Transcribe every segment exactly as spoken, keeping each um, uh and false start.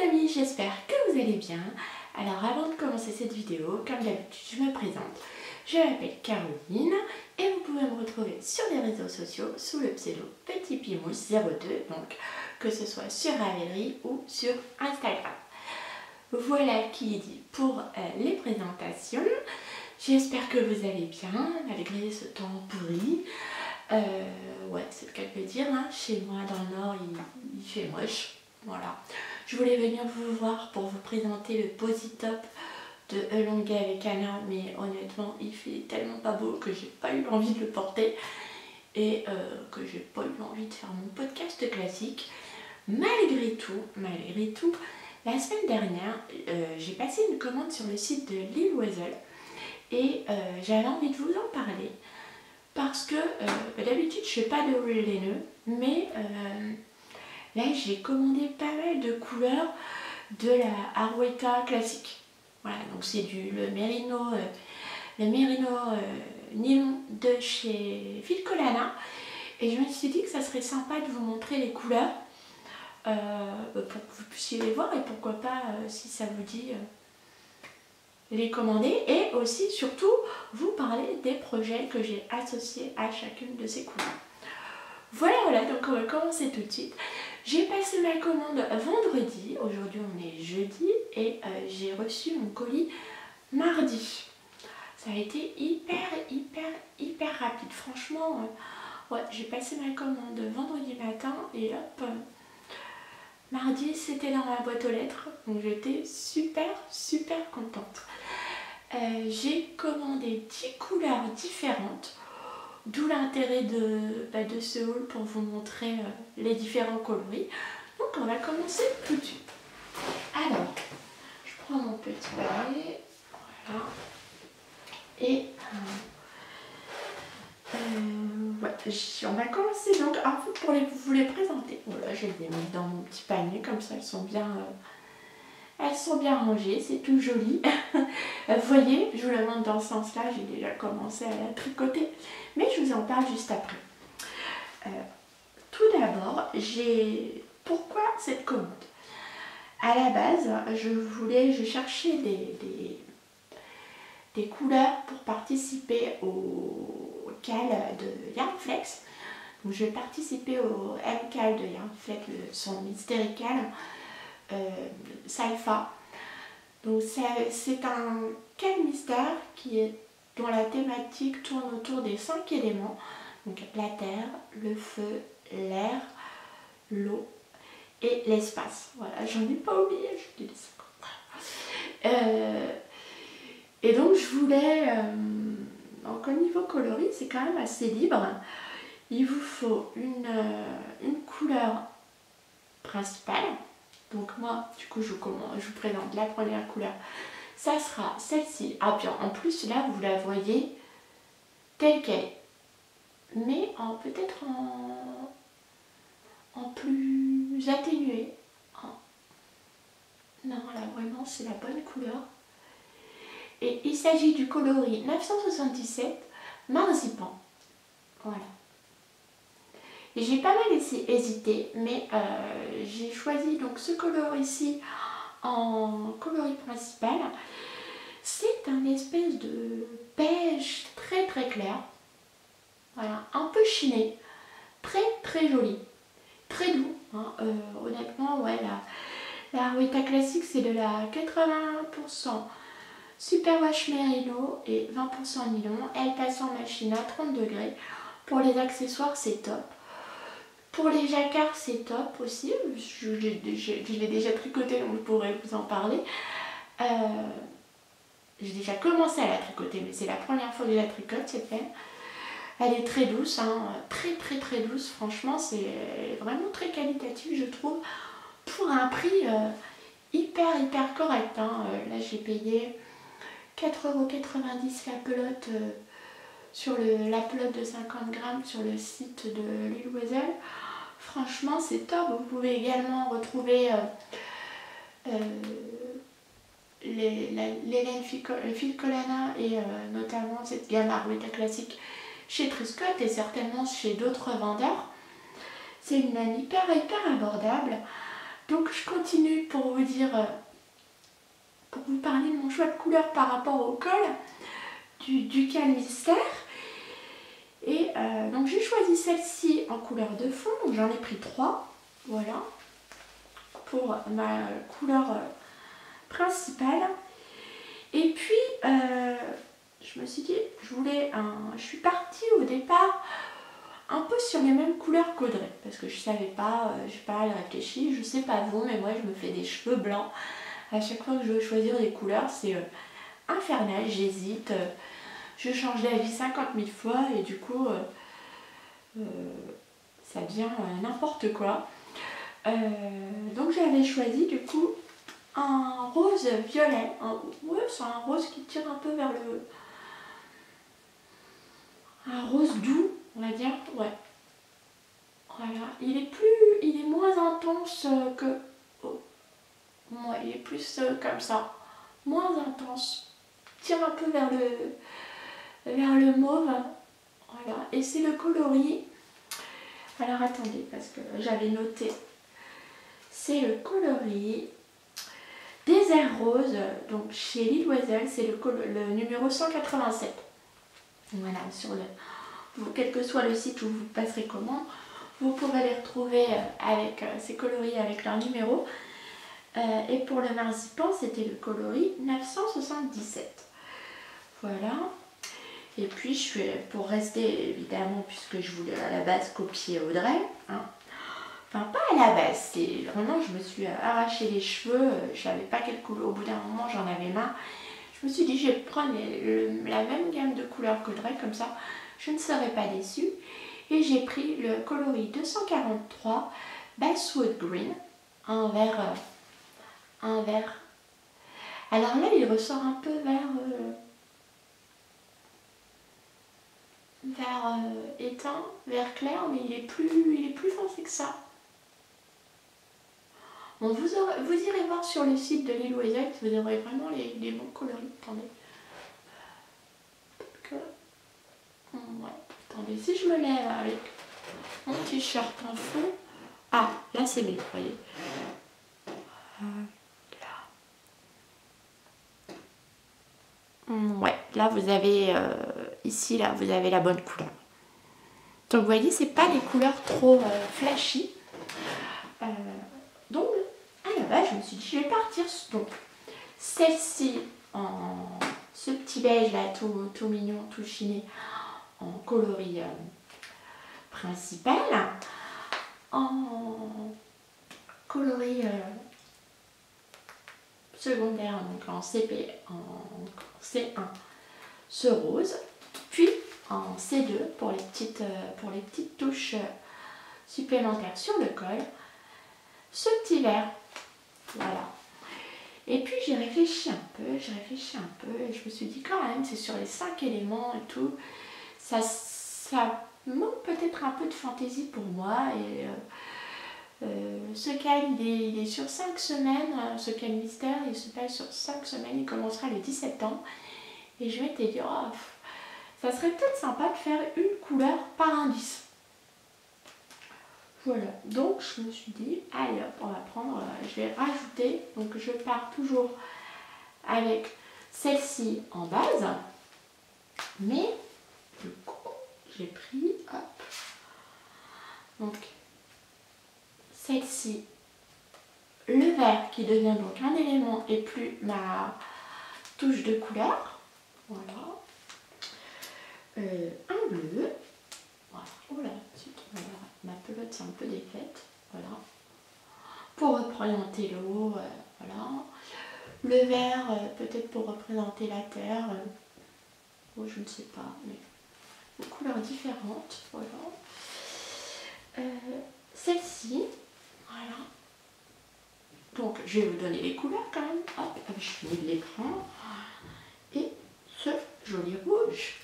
amis, j'espère que vous allez bien. Alors avant de commencer cette vidéo, comme d'habitude, je me présente. Je m'appelle Caroline et vous pouvez me retrouver sur les réseaux sociaux sous le pseudo Petit Pied Mousse zéro deux, donc que ce soit sur Ravelry ou sur Instagram. Voilà qui est dit pour euh, les présentations. J'espère que vous allez bien malgré ce temps pourri. Euh, ouais, c'est le cas de le dire, hein. Chez moi dans le nord il, il fait moche. Voilà. Je voulais venir vous voir pour vous présenter le Posy Top de Elonga avec Anna, mais honnêtement il fait tellement pas beau que j'ai pas eu envie de le porter et euh, que j'ai pas eu envie de faire mon podcast classique. Malgré tout, malgré tout, la semaine dernière, euh, j'ai passé une commande sur le site de Lil Weasel et euh, j'avais envie de vous en parler parce que euh, d'habitude je fais pas de haul laineux, mais euh, là j'ai commandé pas mal de couleurs de la Arweka classique. Voilà, donc c'est du le Merino, euh, le Merino euh, nylon de chez Filcolana et je me suis dit que ça serait sympa de vous montrer les couleurs euh, pour que vous puissiez les voir et pourquoi pas euh, si ça vous dit euh, les commander et aussi surtout vous parler des projets que j'ai associés à chacune de ces couleurs. Voilà, voilà, donc on va commencer tout de suite. J'ai passé ma commande vendredi, aujourd'hui on est jeudi et euh, j'ai reçu mon colis mardi. Ça a été hyper, hyper, hyper rapide. Franchement, euh, ouais, j'ai passé ma commande vendredi matin et hop, euh, mardi c'était dans ma boîte aux lettres. Donc j'étais super, super contente. Euh, j'ai commandé dix couleurs différentes. D'où l'intérêt de, bah, de ce haul pour vous montrer euh, les différents coloris. Donc on va commencer tout de suite. Alors, je prends mon petit papier. Voilà. Et euh, euh, ouais, on va commencer donc en fait, pour les, vous les présenter. Voilà, je les ai mis dans mon petit panier, comme ça elles sont bien, euh, elles sont bien rangées, c'est tout joli. Vous voyez, je vous la montre dans ce sens-là, j'ai déjà commencé à la tricoter, mais je vous en parle juste après. Euh, tout d'abord, j'ai pourquoi cette commande? À la base, je voulais, je cherchais des, des, des couleurs pour participer au cal de Yarnflex. Donc, je vais participer au M-cal de Yarnflex, son mystérical euh, Salfa. Donc c'est un cal mystère qui est, dont la thématique tourne autour des cinq éléments. Donc la terre, le feu, l'air, l'eau et l'espace. Voilà, j'en ai pas oublié, je dis ça. Euh, et donc je voulais, euh, donc au niveau coloris, c'est quand même assez libre. Il vous faut une, euh, une couleur principale. Donc moi, du coup, je vous, je vous présente la première couleur. Ça sera celle-ci. Ah bien, en plus, là, vous la voyez telle qu'elle est. Mais en peut-être en, en plus atténué. En... Non, là, vraiment, c'est la bonne couleur. Et il s'agit du coloris neuf cent soixante-dix-sept Marzipan. Voilà. J'ai pas mal hésité, mais euh, j'ai choisi donc ce coloris ici en coloris principal. C'est un espèce de beige très très clair, voilà, un peu chiné, très très joli, très doux. Hein. Euh, honnêtement, ouais, la, la Arweka classique c'est de la quatre-vingts pour cent superwash merino et vingt pour cent nylon. Elle passe en machine à trente degrés. Pour les accessoires, c'est top. Pour les jacquards, c'est top aussi. Je, je, je, je l'ai déjà tricoté, donc je pourrais vous en parler. Euh, J'ai déjà commencé à la tricoter, mais c'est la première fois que je la tricote, cette peine. Elle est très douce, hein, très très très douce. Franchement, c'est vraiment très qualitatif, je trouve, pour un prix euh, hyper hyper correct. Hein. Euh, là, j'ai payé quatre euros quatre-vingt-dix la pelote. Euh, sur le, la pelote de cinquante grammes sur le site de Lil Weasel. Franchement c'est top. Vous pouvez également retrouver euh, euh, les, la, les laines Filcolana et euh, notamment cette gamme Arweka classique chez Triscott et certainement chez d'autres vendeurs. C'est une laine hyper hyper abordable. Donc je continue pour vous dire, euh, pour vous parler de mon choix de couleur par rapport au col du, du Calmystère. Et euh, donc j'ai choisi celle-ci en couleur de fond, donc j'en ai pris trois, voilà, pour ma couleur euh, principale. Et puis euh, je me suis dit, je voulais un, je suis partie au départ un peu sur les mêmes couleurs qu'Audrey, parce que je savais pas, euh, j'ai pas réfléchi, je sais pas vous, mais moi je me fais des cheveux blancs. À chaque fois que je veux choisir des couleurs, c'est euh, infernal, j'hésite, euh, je change d'avis cinquante mille fois et du coup euh, euh, ça devient euh, n'importe quoi. Euh, donc j'avais choisi du coup un rose violet, un, ouais, c'est un rose qui tire un peu vers le... un rose doux, on va dire, ouais. Voilà, il est plus, il est moins intense que... Oh. Ouais, il est plus euh, comme ça, moins intense. Tire un peu vers le, vers le mauve. Voilà, et c'est le coloris. Alors attendez, parce que j'avais noté. C'est le coloris Désert Rose, donc chez Lil Weasel, c'est le, le numéro cent quatre-vingt-sept. Voilà, sur le, quel que soit le site où vous passerez commande, vous pourrez les retrouver avec euh, ces coloris avec leur numéro. Euh, et pour le marzipan, c'était le coloris neuf cent soixante-dix-sept. Voilà. Et puis, je suis, pour rester, évidemment, puisque je voulais à la base copier Audrey, hein. Enfin, pas à la base, c'est vraiment, je me suis arraché les cheveux, je savais pas quelle couleur, au bout d'un moment, j'en avais marre. Je me suis dit, je vais prendre le, la même gamme de couleurs qu'Audrey, comme ça, je ne serai pas déçue. Et j'ai pris le coloris deux cent quarante-trois Basswood Green, un vert, un vert. Alors là, il ressort un peu vers... Euh, vers euh, éteint, vert clair, mais il est plus, il est plus foncé que ça. Bon, vous, aurez, vous irez voir sur le site de Lil Weasel, vous aurez vraiment les, les bons coloris. Attendez. Que... Ouais. Attendez, si je me lève avec mon t-shirt en fond. Ah, là c'est mieux, vous voyez. Là. Ouais, là vous avez, euh, ici, là, vous avez la bonne couleur. Donc vous voyez, c'est pas des couleurs trop euh, flashy. Euh, donc, à la base, je me suis dit, je vais partir. Donc, celle-ci, en ce petit beige là, tout, tout mignon, tout chiné, en coloris euh, principal, en coloris euh, secondaire, donc en C P, en C un, ce rose, puis en C deux pour les petites, euh, pour les petites touches euh, supplémentaires sur le col, ce petit vert, voilà. Et puis j'ai réfléchi un peu, j'ai réfléchi un peu et je me suis dit quand même c'est sur les cinq éléments et tout, ça, ça manque peut-être un peu de fantaisie pour moi et euh, euh, ce cal il est, il est sur cinq semaines, ce Calmystère il se passe sur cinq semaines, il commencera le dix-sept ans et je m'étais dit oh, ça serait peut-être sympa de faire une couleur par indice. Voilà, donc je me suis dit, allez hop, on va prendre, euh, je vais rajouter, donc je pars toujours avec celle-ci en base, mais du coup, j'ai pris, hop, donc celle-ci, le vert qui devient donc un élément et plus ma touche de couleur, voilà, euh, un bleu, voilà, oh là, voilà. Ma pelote c'est un peu défaite, voilà, pour représenter l'eau, euh, voilà, le vert euh, peut-être pour représenter la terre, euh, oh, je ne sais pas, mais des couleurs différentes, voilà, euh, celle-ci, voilà, donc je vais vous donner les couleurs quand même, hop, je finis de les prendre, et ce joli rouge,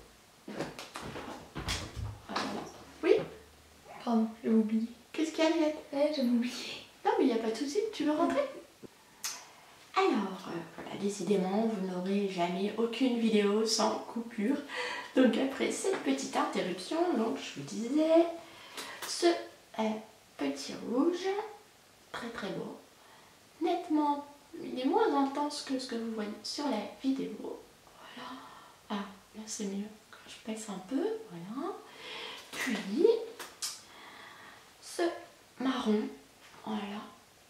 voilà, oui. Pardon, j'ai oublié. Qu'est-ce qu'il y a, Juliette? Ouais, j'ai oublié. Non, mais il n'y a pas de souci, tu veux rentrer? Alors, euh, voilà, décidément, vous n'aurez jamais aucune vidéo sans coupure. Donc après cette petite interruption, donc je vous disais, ce euh, petit rouge, très très beau. Nettement, il est moins intense que ce que vous voyez sur la vidéo. Voilà. Ah, là c'est mieux quand je pèse un peu. Voilà. Puis, ce marron. Voilà.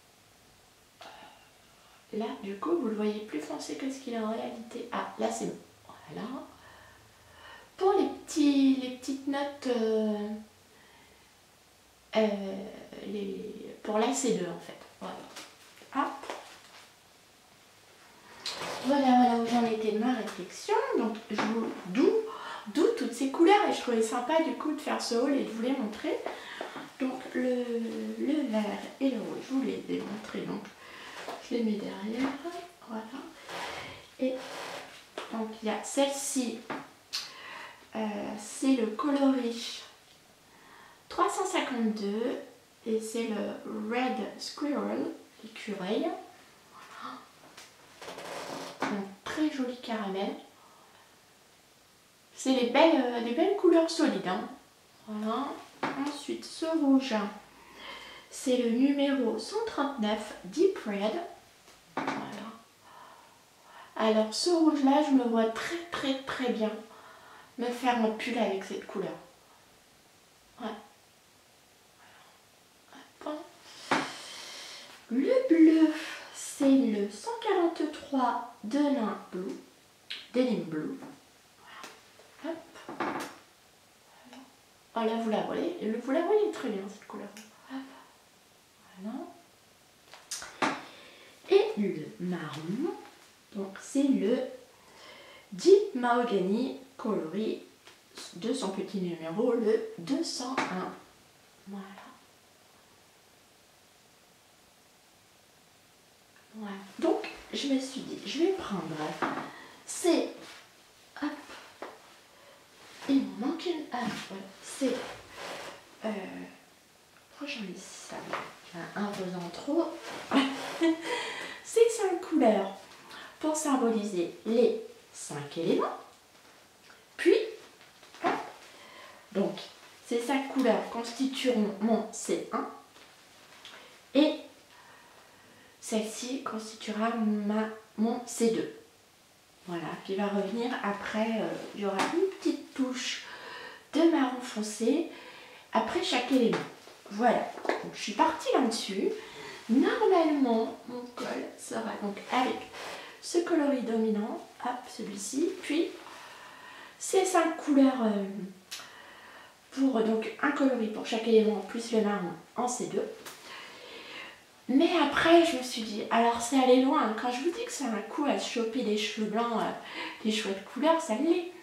Là, du coup, vous le voyez plus foncé que ce qu'il est en réalité. Ah, là c'est bon. Voilà. Pour les, petits, les petites notes, euh, euh, les, pour la C deux en fait. Voilà. Hop. Voilà, voilà où j'en étais de ma réflexion. Donc, je vous d'où, d'où toutes ces couleurs. Et je trouvais sympa du coup de faire ce haul et de vous les montrer. Donc, le, le vert et le rouge, je vous les ai montrés. Donc, je les mets derrière. Voilà. Et donc, il y a celle-ci. Euh, c'est le coloris trois cent cinquante-deux et c'est le Red Squirrel, écureuil. Voilà. Donc, très joli caramel. C'est les belles, euh, des belles couleurs solides. Hein. Voilà. Ensuite, ce rouge, c'est le numéro cent trente-neuf Deep Red. Voilà. Alors, ce rouge-là, je me vois très très très bien me faire un pull avec cette couleur. Ouais. Le bleu, c'est le cent quarante-trois Denim Blue. Denim Blue. Voilà. Hop. Voilà. Oh là, vous la voyez. Vous la voyez très bien, cette couleur. Hop. Voilà. Et le marron, donc c'est le Deep Mahogany coloris de son petit numéro, le deux cent un. Voilà. Voilà. Donc, je me suis dit, je vais prendre c'est, hop, il me manque une, ah, voilà, c'est, euh, pourquoi j'en ai ça, un rose en trop, c'est cinq couleurs pour symboliser les cinq éléments, puis, hop, donc, ces cinq couleurs constitueront mon C un, et celle-ci constituera ma, mon C deux. Voilà, qui va revenir après, euh, il y aura une petite touche de marron foncé après chaque élément. Voilà, donc je suis partie là-dessus. Normalement, mon col sera donc avec ce coloris dominant, hop, celui-ci, puis ces cinq couleurs euh, pour donc un coloris pour chaque élément plus le marron en C deux. Mais après, je me suis dit, alors c'est aller loin. Quand je vous dis que c'est un coup à se choper des cheveux blancs, euh, des chouettes couleurs, ça l'est.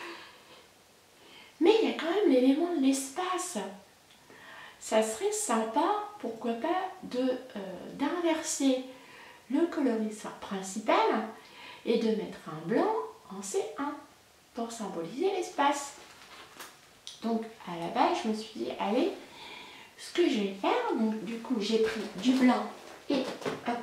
Mais il y a quand même l'élément de l'espace. Ça serait sympa, pourquoi pas, de euh, d'inverser le colorisseur principal et de mettre un blanc en C un pour symboliser l'espace. Donc à la base, je me suis dit, allez, ce que je vais faire, donc du coup j'ai pris du blanc et hop,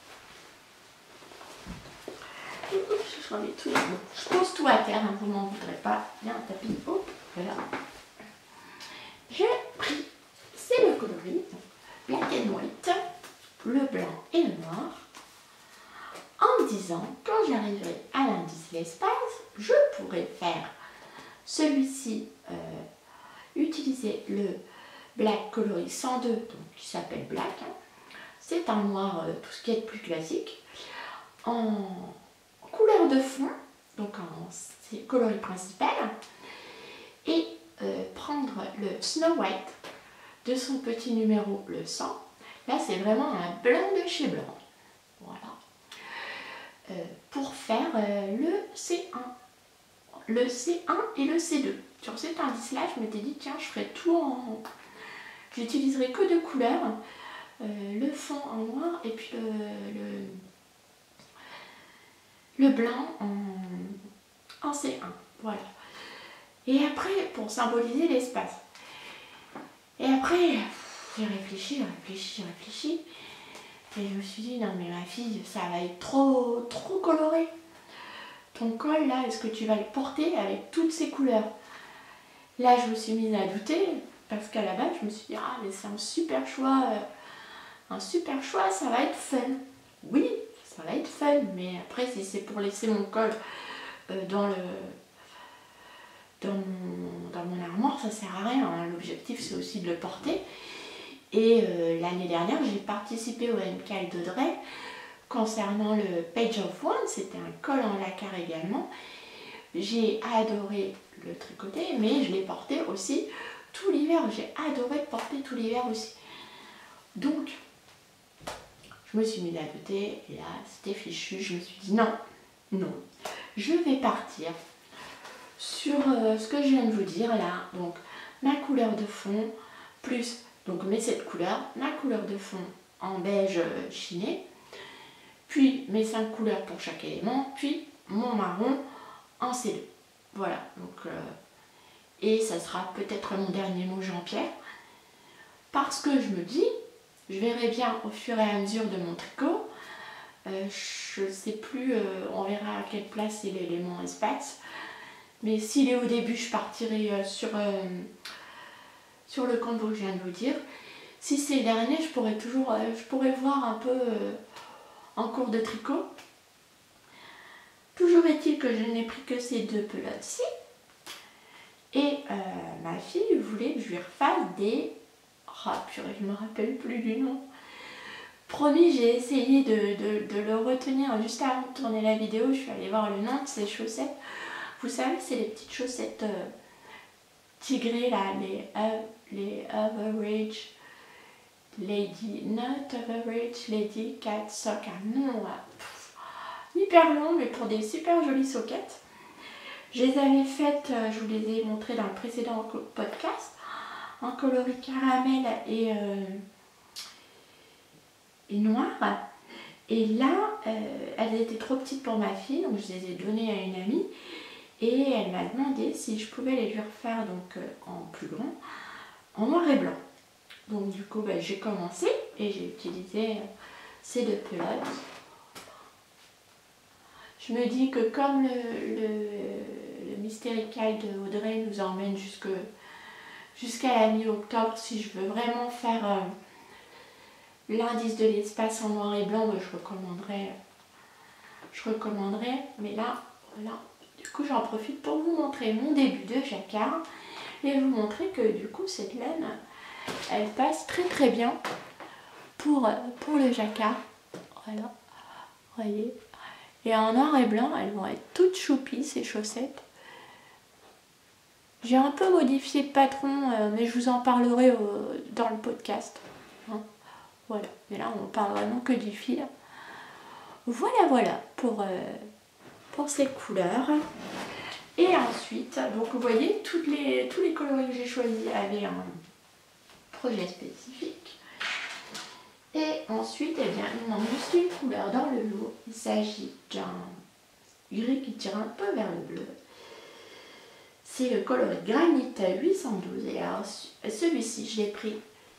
je remets tout, bon, je pose tout à terre, hein, vous m'en voudrez pas, il y a un tapis, hop, voilà. J'ai pris, c'est le coloris, black and white, le blanc et le noir, en me disant, quand j'arriverai à l'indice l'espace, je pourrais faire celui-ci, euh, utiliser le Black coloris cent deux, donc qui s'appelle Black. Hein. C'est un noir, euh, tout ce qui est de plus classique, en couleur de fond, donc en coloris principal, et euh, prendre le Snow White de son petit numéro, le cent. Là, c'est vraiment un blanc de chez blanc. Voilà. Euh, pour faire euh, le C un. Le C un et le C deux. Sur cet indice-là, je m'étais dit, tiens, je ferai tout en... J'utiliserai que deux couleurs, euh, le fond en noir et puis le, le, le blanc en, en C un. Voilà. Et après, pour symboliser l'espace. Et après, j'ai réfléchi, j'ai réfléchi, j'ai réfléchi. Et je me suis dit, non mais ma fille, ça va être trop, trop coloré. Ton col, là, est-ce que tu vas le porter avec toutes ces couleurs? Là, je me suis mise à douter. Parce qu'à la base, je me suis dit, ah, mais c'est un super choix un super choix, ça va être fun. Oui, ça va être fun, mais après si c'est pour laisser mon col euh, dans le dans mon, dans mon armoire, ça sert à rien, hein. L'objectif c'est aussi de le porter. Et euh, l'année dernière, j'ai participé au M K d'Audrey concernant le Page of One, c'était un col en lacquer également. J'ai adoré le tricoter, mais je l'ai porté aussi tout l'hiver. J'ai adoré le porter tout l'hiver aussi. Donc, je me suis mis à côté et là, c'était fichu. Je me suis dit non, non, je vais partir sur euh, ce que je viens de vous dire là. Donc, ma couleur de fond, plus donc mes sept couleurs, ma couleur de fond en beige chiné, puis mes cinq couleurs pour chaque élément, puis mon marron en C deux. Voilà, donc, euh, et ça sera peut-être mon dernier mot Jean-Pierre, parce que je me dis, je verrai bien au fur et à mesure de mon tricot, euh, je ne sais plus, euh, on verra à quelle place est l'élément espace, mais s'il est au début, je partirai euh, sur, euh, sur le combo que je viens de vous dire. Si c'est le dernier, je pourrais toujours, euh, je pourrais voir un peu euh, en cours de tricot. Toujours est-il que je n'ai pris que ces deux pelotes-ci. Et euh, ma fille voulait que je lui refasse des... Oh purée, je ne me rappelle plus du nom. Promis, j'ai essayé de, de, de le retenir juste avant de tourner la vidéo. Je suis allée voir le nom de ces chaussettes. Vous savez, c'est les petites chaussettes euh, tigrées là, les, uh, les Average Lady, not Average Lady Cat Sock. Un nom là, pff, hyper long, mais pour des super jolies soquettes. Je les avais faites, euh, je vous les ai montrées dans le précédent podcast, en coloris caramel et, euh, et noir. Et là, euh, elles étaient trop petites pour ma fille, donc je les ai données à une amie. Et elle m'a demandé si je pouvais les lui refaire donc, euh, en plus grand, en noir et blanc. Donc du coup, bah, j'ai commencé et j'ai utilisé euh, ces deux pelotes. Je me dis que comme le, le, le Mystérical de Audrey nous emmène jusque, jusqu'à la mi-octobre, si je veux vraiment faire euh, l'indice de l'espace en noir et blanc, bah, je recommanderais, je recommanderais. Mais là, voilà. Du coup, j'en profite pour vous montrer mon début de jacquard et vous montrer que du coup, cette laine, elle passe très très bien pour, pour le jacquard. Voilà, voyez. Et en noir et blanc, elles vont être toutes choupies, ces chaussettes. J'ai un peu modifié le patron, euh, mais je vous en parlerai euh, dans le podcast. Hein, voilà, mais là, on parle vraiment que du fil. Voilà, voilà, pour, euh, pour ces couleurs. Et ensuite, donc vous voyez, toutes les, tous les coloris que j'ai choisis avaient un projet spécifique. Et ensuite, eh bien, il manque juste une couleur dans le lot. Il s'agit d'un gris qui tire un peu vers le bleu. C'est le coloris Granit huit cent douze. Et alors, celui-ci, je l'ai pris.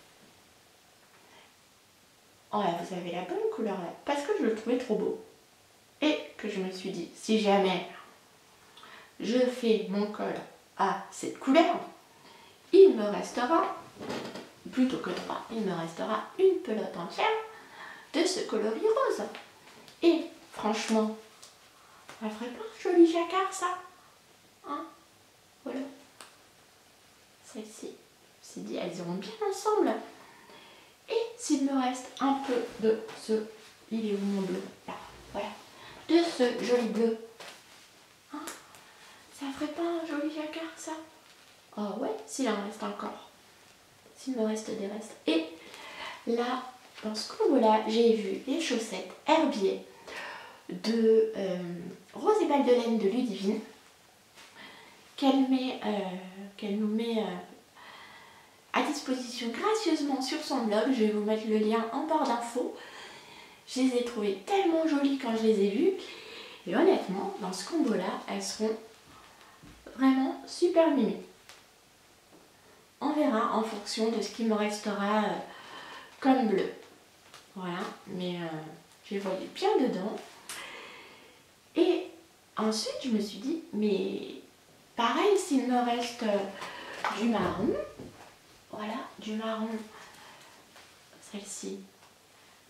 Oh là, vous avez la bonne couleur là. Parce que je le trouvais trop beau. Et que je me suis dit, si jamais je fais mon col à cette couleur, il me restera... plutôt que trois, il me restera une pelote entière de ce coloris rose. Et franchement, ça ferait pas un joli jacquard ça, hein? Voilà. Celle-ci, c'est dit, elles iront bien ensemble. Et s'il me reste un peu de ce, il est où mon bleu? Là, voilà. De ce joli bleu, hein? Ça ferait pas un joli jacquard ça? Oh ouais, s'il en reste encore. S'il me reste des restes. Et là, dans ce combo-là, j'ai vu les chaussettes Herbier de euh, Rose et Balle de laine de Ludivine, qu'elle met, euh, qu'elle nous met euh, à disposition gracieusement sur son blog. Je vais vous mettre le lien en barre d'infos. Je les ai trouvées tellement jolies quand je les ai vues. Et honnêtement, dans ce combo-là, elles seront vraiment super mimi. On verra en fonction de ce qui me restera euh, comme bleu. Voilà, mais euh, j'ai voyé bien dedans. Et ensuite, je me suis dit, mais pareil, s'il me reste euh, du marron, voilà, du marron, celle-ci,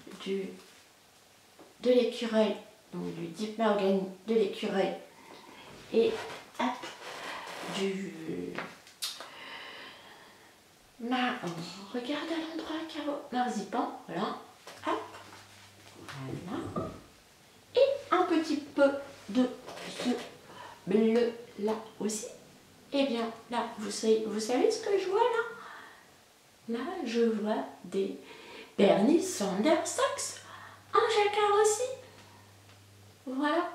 du, de l'écureuil, donc du Deep Mahogany de l'écureuil, et hop, du... Ma... Oh, regarde à l'endroit, Caro. Marzipan, voilà. Hop. Voilà. Et un petit peu de ce bleu là aussi. Et bien là, vous savez, vous savez ce que je vois là? Là, je vois des Bernie Sanders Socks en jacquard aussi. Voilà.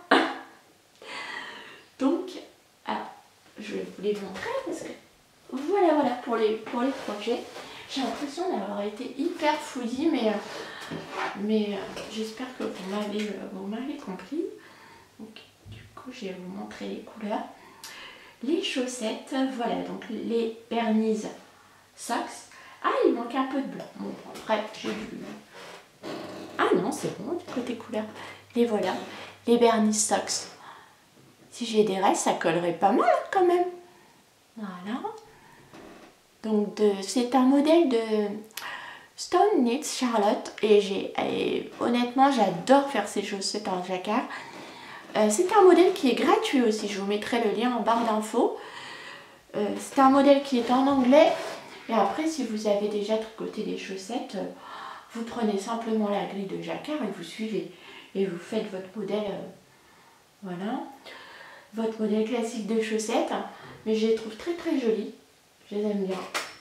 Donc, alors, je vais vous les montrer parce que voilà, voilà pour les, pour les projets. J'ai l'impression d'avoir été hyper foodie, mais, euh, mais euh, j'espère que vous m'avez euh, vous m'avez compris. Donc, du coup, je vais vous montrer les couleurs. Les chaussettes, voilà, donc les Bernies Socks. Ah, il manque un peu de blanc. Bon, après, j'ai vu. Ah non, c'est bon du côté couleur. Les voilà, les Bernies Socks. Si j'ai des restes, ça collerait pas mal quand même. Voilà. Donc c'est un modèle de Stone Knits Charlotte et j'ai et honnêtement j'adore faire ces chaussettes en jacquard. Euh, c'est un modèle qui est gratuit aussi, je vous mettrai le lien en barre d'infos. Euh, c'est un modèle qui est en anglais et après si vous avez déjà tricoté des chaussettes, euh, vous prenez simplement la grille de jacquard et vous suivez et vous faites votre modèle, euh, voilà, votre modèle classique de chaussettes, mais je les trouve très très jolies, je les aime bien.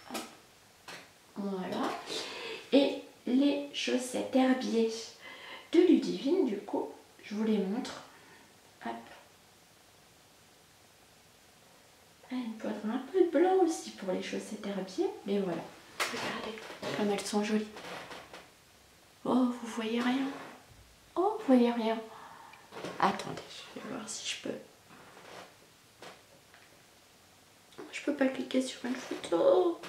Voilà. Et les chaussettes herbiers de Ludivine, du coup, je vous les montre. Hop. Ah, il me faudra un peu de blanc aussi pour les chaussettes herbiers, mais voilà. Regardez comme elles sont jolies. Oh, vous voyez rien? Oh, vous voyez rien? Attendez, je vais voir si je peux. Je peux pas cliquer sur une photo.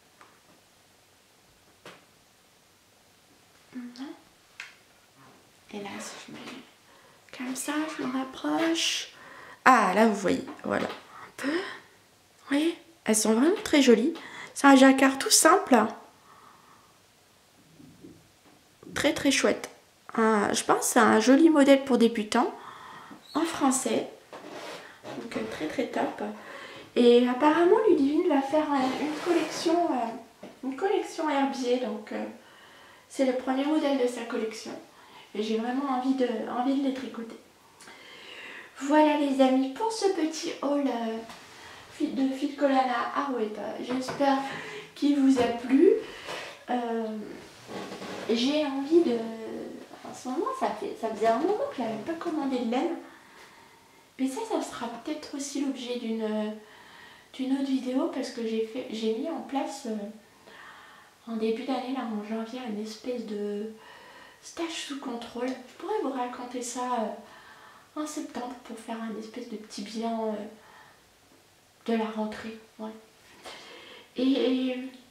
Non. Et là, si je mets comme ça, je me rapproche. Ah, là, vous voyez, voilà. Un peu. Vous voyez, elles sont vraiment très jolies. C'est un jacquard tout simple. Très, très chouette. Un, je pense que c'est un joli modèle pour débutants. En français. Donc, très, très top. Et apparemment, Ludivine va faire une collection, une collection herbier. Donc, c'est le premier modèle de sa collection. Et j'ai vraiment envie de, envie de les tricoter. Voilà les amis pour ce petit haul euh, de Fil Colana à Weta. J'espère qu'il vous a plu. Euh, j'ai envie de... En ce moment, ça, fait, ça faisait un moment que je n'avais pas commandé de laine. Mais ça, ça sera peut-être aussi l'objet d'une d'une autre vidéo parce que j'ai fait, j'ai mis en place euh, en début d'année, là en janvier, une espèce de stage sous contrôle. Je pourrais vous raconter ça euh, en septembre pour faire un espèce de petit bilan euh, de la rentrée. Ouais. Et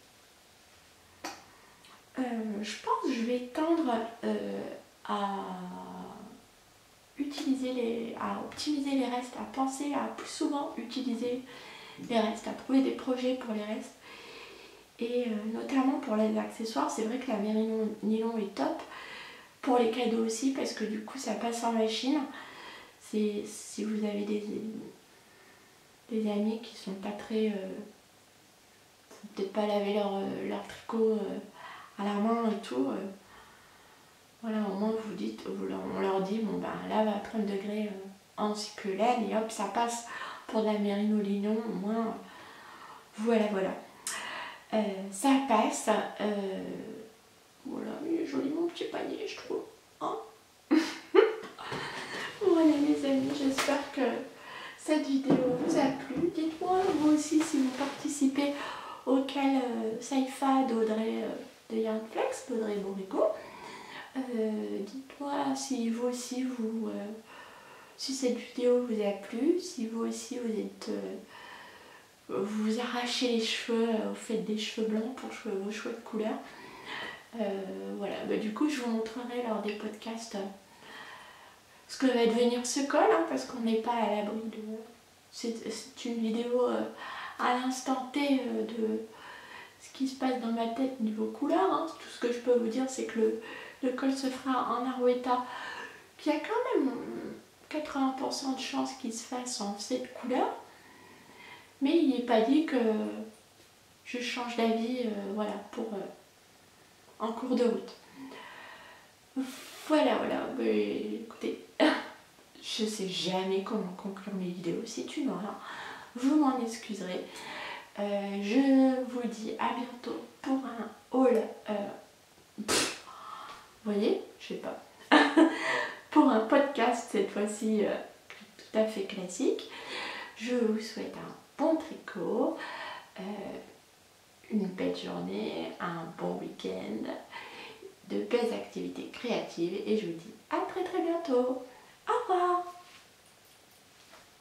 euh, je pense que je vais tendre euh, à utiliser les, à optimiser les restes, à penser à plus souvent utiliser les restes, à trouver des projets pour les restes. Et euh, notamment pour les accessoires, c'est vrai que la mérino nylon est top. Pour les cadeaux aussi, parce que du coup ça passe en machine. C'est si vous avez des, des amis qui sont pas très... Euh, peut-être pas laver leur, leur tricot euh, à la main et tout. Euh, voilà, au moins vous dites, vous, on leur dit, bon ben là à trente degrés euh, en cycle laine et hop, ça passe pour de la mérino nylon, au moins, euh, voilà, voilà. Euh, ça passe. Euh, voilà, il est joli mon petit panier, je trouve. Hein. Voilà les amis, j'espère que cette vidéo vous a plu. Dites-moi vous aussi si vous participez au Cal euh, Saifa d'Audrey euh, de Yarnflex, d'Audrey Borigo. Euh, Dites-moi si vous aussi vous, euh, si cette vidéo vous a plu, si vous aussi vous êtes euh, vous arrachez les cheveux, euh, vous faites des cheveux blancs pour cheveux, vos cheveux de couleur. Euh, voilà, bah, du coup je vous montrerai lors des podcasts euh, ce que va devenir ce col, hein, parce qu'on n'est pas à l'abri de... C'est une vidéo euh, à l'instant T euh, de ce qui se passe dans ma tête niveau couleur. Hein. Tout ce que je peux vous dire, c'est que le, le col se fera en Arouetta, qu'il y a quand même quatre-vingts pour cent de chances qu'il se fasse en cette couleur. Mais il n'est pas dit que je change d'avis euh, voilà, pour, euh, en cours de route. Voilà, voilà. Mais, écoutez, je sais jamais comment conclure mes vidéos. C'est une horreur. Vous m'en excuserez. Euh, je vous dis à bientôt pour un haul. Euh, pff, vous voyez, je sais pas. Pour un podcast cette fois-ci euh, tout à fait classique. Je vous souhaite un bon tricot, euh, une belle journée, un bon week-end, de belles activités créatives et je vous dis à très très bientôt. Au revoir.